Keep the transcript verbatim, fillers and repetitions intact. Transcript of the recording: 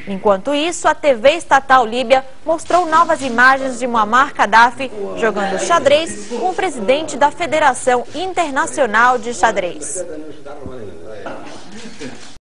Enquanto isso, a T V estatal líbia mostrou novas imagens de Muammar Gaddafi jogando xadrez com o presidente da Federação Internacional de Xadrez.